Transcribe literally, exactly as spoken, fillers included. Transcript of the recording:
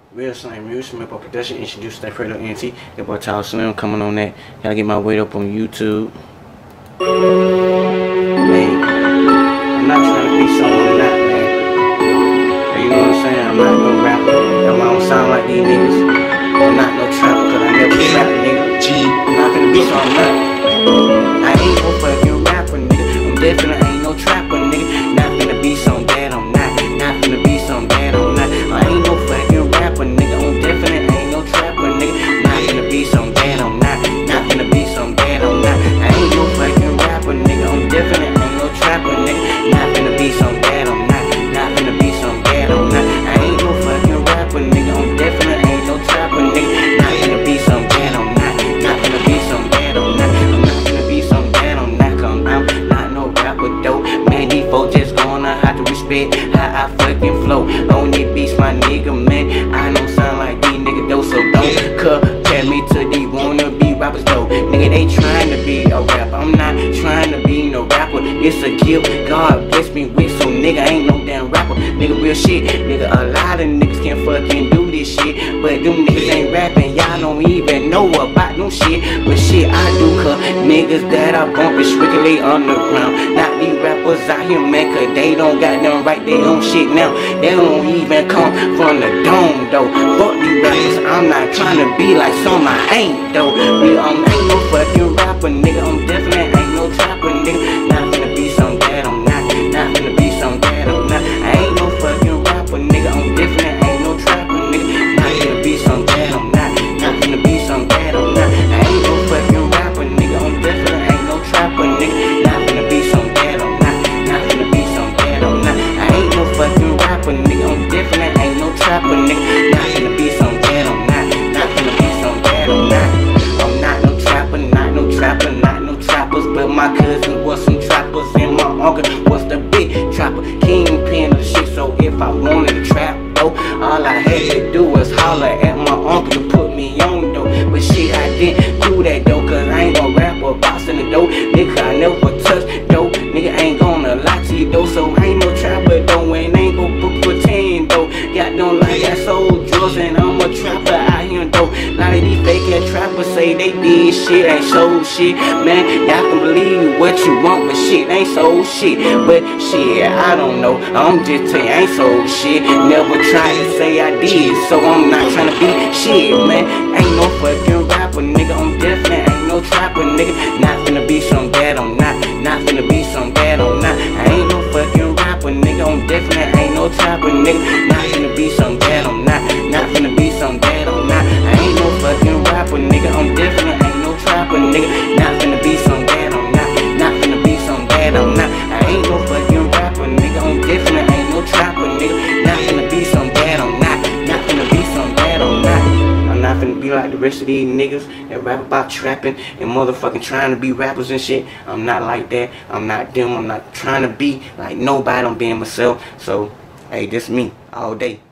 Real Slam, Real Slam up production, introduce that Fredo N T. Your boy Tall Slim coming on that. Gotta get my weight up on YouTube. Man, I'm not trying to be someone I'm not, man. You know what I'm saying? I'm not no rapper. That's why I don't sound like these niggas. I'm not no trapper, cause I never trap, nigga. I'm not finna be someone I'm not. I ain't no fucking rapper, nigga. I'm definitely ain't no trapper, nigga. Not finna be some bad, I'm not. Not finna be some bad, I'm not. I ain't no fucking rapper, nigga. I'm definitely ain't no trapper, nigga. Not finna be some bad, I'm not. Not finna be some bad, I'm not. I ain't no fucking rapper, nigga. I'm definitely ain't no trapper, nigga. Not finna be some bad, I'm not. Not finna be some bad, I'm not. I ain't no fucking rapper, nigga. I'm definitely ain't no trapper, nigga. Not finna be some bad, I'm not. Not finna be some bad, I'm not. I'm not finna be some bad, I'm not. Cause I'm not no rapper, though. Man, these folks just gonna have to respect how I fucking flow. On these beats, my nigga, man. I don't sound like these niggas, though. So don't compare me to these wannabe rappers, though. Nigga, they trying to be a rapper. I'm not trying to be no rapper. It's a gift God bless me with. So nigga, ain't no damn rapper. Nigga, real shit. Nigga, a lot of niggas can fucking do this shit. But them niggas ain't rapping. Y'all don't even know about them shit. But shit, I do, cause niggas that I bump is strictly underground. Not these rappers out here, man, cause they don't got them right their own shit now. They don't even come from the dome, though. Fuck these rappers, I'm not trying to be like some I ain't, though. We, um, ain't no fucking rapper, nigga. I'm definitely ain't no trapper, nigga. Not finna be some bad, I'm not. Not finna be some bad, I'm not. I ain't no fucking rapper, nigga. I'm definitely ain't no trapper, nigga. Not finna be some bad, I'm not. Not finna be some bad, I'm not. I ain't no fucking rapper, nigga. I'm definitely ain't no trapper, nigga. Not finna be some bad, I'm not. Not finna be some bad, I'm not. I ain't no fucking rapper, nigga. I'm definitely ain't no trapper, nigga. Not finna be some bad, I'm not. Not finna be some bad, I'm not. I'm not no trapper, not no trapper, not no trappers. But my cousin was some trappers, and my uncle was the big trapper. Kingpin of the shit, so if I wanted to trap, though, all I had to do was holler at my uncle to put me on, though. But shit, I didn't do that, though, cause I ain't gon' rap or box in the dough. Nigga, I never touch dope. Nigga, ain't gonna lie to you, though. So I ain't no trapper, though, and ain't gon' book for ten, though. Got them like I sold drugs, and I'm a trapper out here, though. A lot of these fake ass trappers say they did shit, ain't sold shit. Man, y'all can believe what you want, but shit ain't sold shit. But shit, I don't know. I'm just telling you, I ain't sold shit. Never tried to say I did, so I'm not trying to be shit, man. Ain't no fucking rapper, nigga. I'm definitely ain't no trapper, nigga. Not finna be some bad, I'm not. Not finna be some bad, I'm not. I ain't no fucking rapper, nigga. I'm definitely ain't no trapper, nigga. Not finna be some bad, I'm not. Not finna be some bad, I'm not. I ain't no fucking rapper, nigga. I'm definitely ain't no trapper, nigga. Not finna be some bad, I'm not. Not finna be some bad, I'm not. I ain't no fucking rapper, nigga. I'm definitely ain't no trapper, nigga. Not finna be some bad, I'm not. Not finna be some bad, I'm not. I'm not finna be like the rest of these niggas that rap about trapping and motherfucking trying to be rappers and shit. I'm not like that. I'm not them. I'm not trying to be like nobody. I'm being myself. So, hey, this me all day.